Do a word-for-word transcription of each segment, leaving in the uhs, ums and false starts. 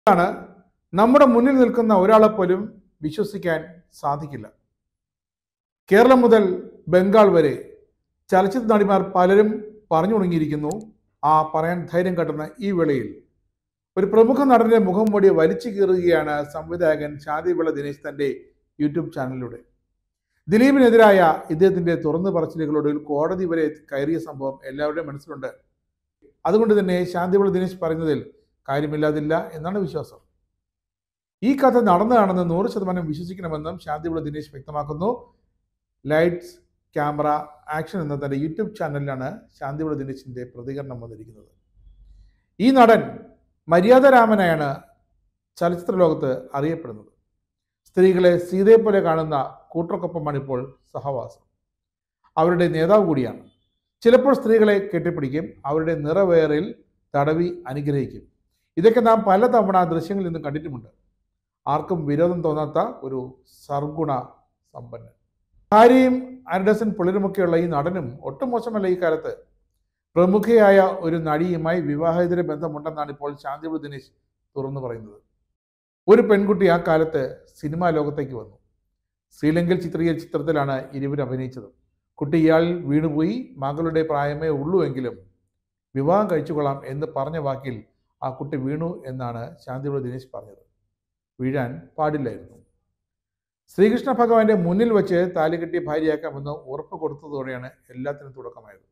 ാണ് നമ്മുടെ മുന്നിൽ നിൽക്കുന്ന ഒരാളെ പോലും വിശ്വസിക്കാൻ സാധിക്കില്ല. കേരളം മുതൽ ബംഗാൾ വരെ ചലച്ചിത്ര നടിമാർ പലരും പറഞ്ഞു തുടങ്ങിയിരിക്കുന്നു. ആ പറയാൻ ധൈര്യം കാട്ടുന്ന ഈ വേളയിൽ ഒരു പ്രമുഖ നടന്റെ മുഖം മൂടി വലിച്ചു കീറുകയാണ് സംവിധായകൻ ശാന്തിവിള ദിനേശ് തന്റെ യൂട്യൂബ് ചാനലിലൂടെ. ദിലീപിനെതിരായ ഇദ്ദേഹത്തിന്റെ തുറന്നു പറച്ചിലുകളോട് കോടതി വരെ കയറിയ സംഭവം എല്ലാവരുടെയും മനസ്സിലുണ്ട്. അതുകൊണ്ട് തന്നെ ശാന്തിവിള ദിനേശ് പറയുന്നതിൽ കാര്യമില്ലാതില്ല എന്നാണ് വിശ്വാസം. ഈ കഥ നടന്നതാണെന്ന് നൂറ് ശതമാനം വിശ്വസിക്കണമെന്നും ശാന്തിവിള ദിനേശ് വ്യക്തമാക്കുന്നു. ലൈറ്റ്സ് ക്യാമറ ആക്ഷൻ എന്ന തന്റെ യൂട്യൂബ് ചാനലിലാണ് ശാന്തിവിള ദിനേശിന്റെ പ്രതികരണം വന്നിരിക്കുന്നത്. ഈ നടൻ മര്യാദരാമനായാണ് ചലച്ചിത്ര ലോകത്ത് അറിയപ്പെടുന്നത്. സ്ത്രീകളെ സീതയെ പോലെ കാണുന്ന കൂട്ടർക്കൊപ്പമാണ് ഇപ്പോൾ സഹവാസം. അവരുടെ നേതാവ് കൂടിയാണ്. ചിലപ്പോൾ സ്ത്രീകളെ കെട്ടിപ്പിടിക്കും, അവരുടെ നിറവേറിൽ തടവി അനുഗ്രഹിക്കും. ഇതൊക്കെ നാം പലതവണ ദൃശ്യങ്ങളിൽ നിന്നും കണ്ടിട്ടുമുണ്ട്. ആർക്കും വിരോധം തോന്നാത്ത ഒരു സർഗുണ സമ്പന്നൻ. ഭാര്യയും അരഡസൻ പിള്ളേരുമൊക്കെയുള്ള ഈ നടനും ഒട്ടും മോശമല്ല. ഈ കാലത്ത് പ്രമുഖയായ ഒരു നടിയുമായി വിവാഹേതര ബന്ധമുണ്ടെന്നാണ് ഇപ്പോൾ ശാന്തിവിള ദിനേശ് തുറന്നു പറയുന്നത്. ഒരു പെൺകുട്ടി ആ കാലത്ത് സിനിമാ ലോകത്തേക്ക് വന്നു. ശ്രീലങ്കയിൽ ചിത്രീകരിച്ച ചിത്രത്തിലാണ് ഇരുവരും അഭിനയിച്ചത്. കുട്ടി ഇയാൾ വീണുപോയി. മകളുടെ പ്രായമേ ഉള്ളൂ എങ്കിലും വിവാഹം കഴിച്ചുകൊള്ളാം എന്ന് പറഞ്ഞ വാക്കിൽ ആ കുട്ടി വീണു എന്നാണ് ശാന്തിവിള ദിനേശ് പറഞ്ഞത്. വീഴാൻ പാടില്ലായിരുന്നു. ശ്രീകൃഷ്ണ ഭഗവാന്റെ മുന്നിൽ വെച്ച് താലി കെട്ടിയ ഭാര്യയാക്കാമെന്ന് ഉറപ്പ് കൊടുത്തതോടെയാണ് എല്ലാത്തിനും തുടക്കമായത്.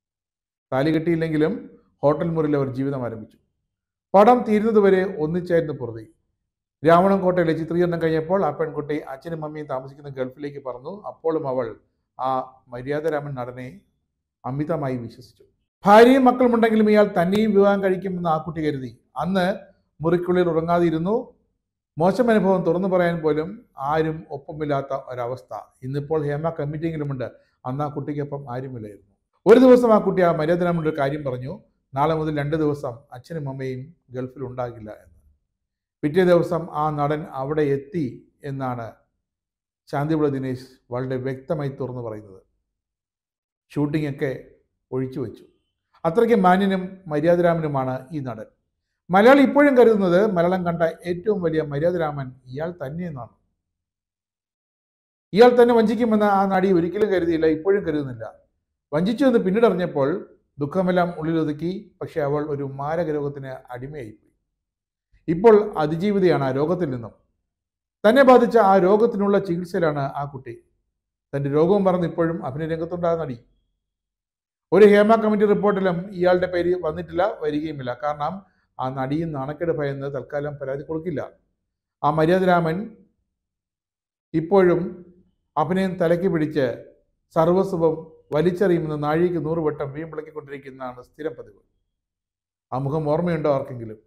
താലി കെട്ടിയില്ലെങ്കിലും ഹോട്ടൽ മുറിയിൽ അവർ ജീവിതം ആരംഭിച്ചു. പടം തീരുന്നതുവരെ ഒന്നിച്ചായിരുന്നു പ്രതി. രാവണൻകോട്ടയിലെ ചിത്രീകരണം കഴിഞ്ഞപ്പോൾ ആ പെൺകുട്ടി അച്ഛനും അമ്മയും താമസിക്കുന്ന ഗൾഫിലേക്ക് പറന്നു. അപ്പോഴും അവൾ ആ മര്യാദരാമൻ നടനെ അമിതമായി വിശ്വസിച്ചു. ഭാര്യയും മക്കളുമുണ്ടെങ്കിലും ഇയാൾ തന്നെയും വിവാഹം കഴിക്കുമെന്ന് ആ കുട്ടി കരുതി. അന്ന് മുറിക്കുള്ളിൽ ഉറങ്ങാതിരുന്നു. മോശം അനുഭവം തുറന്നു പറയാൻ പോലും ആരും ഒപ്പമില്ലാത്ത ഒരവസ്ഥ. ഇന്നിപ്പോൾ ഹേമ കമ്മിറ്റിയെങ്കിലുമുണ്ട്. അന്ന് ആ കുട്ടിക്കൊപ്പം ആരുമില്ലായിരുന്നു. ഒരു ദിവസം ആ കുട്ടി ആ മര്യാദരാമൻ്റെ ഒരു കാര്യം പറഞ്ഞു. നാളെ മുതൽ രണ്ട് ദിവസം അച്ഛനും അമ്മയും ഗൾഫിൽ ഉണ്ടാകില്ല എന്ന്. പിറ്റേ ദിവസം ആ നടൻ അവിടെ എത്തി എന്നാണ് ശാന്തിവിള ദിനേശ് വളരെ വ്യക്തമായി തുറന്നു പറയുന്നത്. ഷൂട്ടിംഗ് ഒക്കെ ഒഴിച്ചു വെച്ചു. അത്രയ്ക്ക് മാന്യനും മര്യാദരാമനുമാണ് ഈ നടൻ. മലയാളി ഇപ്പോഴും കരുതുന്നത് മലയാളം കണ്ട ഏറ്റവും വലിയ മര്യാദരാമൻ ഇയാൾ തന്നെയെന്നാണ്. ഇയാൾ തന്നെ വഞ്ചിക്കുമെന്ന് ആ നടി ഒരിക്കലും കരുതിയില്ല, ഇപ്പോഴും കരുതുന്നില്ല. വഞ്ചിച്ചു എന്ന് പിന്നീട് അറിഞ്ഞപ്പോൾ ദുഃഖമെല്ലാം ഉള്ളിലൊതുക്കി. പക്ഷെ അവൾ ഒരു മാരക രോഗത്തിന് അടിമയായിപ്പോയി. ഇപ്പോൾ അതിജീവിതയാണ് ആ രോഗത്തിൽ നിന്നും. തന്നെ ബാധിച്ച ആ രോഗത്തിനുള്ള ചികിത്സയിലാണ് ആ കുട്ടി. തൻ്റെ രോഗവും മറന്ന് ഇപ്പോഴും അഭിനയ രംഗത്തുണ്ടായ നടി. ഒരു ഹേമ കമ്മിറ്റി റിപ്പോർട്ടിലും ഇയാളുടെ പേര് വന്നിട്ടില്ല, വരികയുമില്ല. കാരണം ആ നടിയും നാണക്കേട് ഭയന്ന് തൽക്കാലം പരാതി കൊടുക്കില്ല. ആ മര്യാദരാമൻ ഇപ്പോഴും അഭിനയം തലയ്ക്ക് പിടിച്ച് സർവസ്വം വലിച്ചെറിയുമെന്ന് നാഴിക്ക് നൂറ് വട്ടം വീമ്പിളക്കിക്കൊണ്ടിരിക്കുന്നതാണ് സ്ഥിരം പതിവ്. ആ മുഖം ഓർമ്മയുണ്ടോ ആർക്കെങ്കിലും?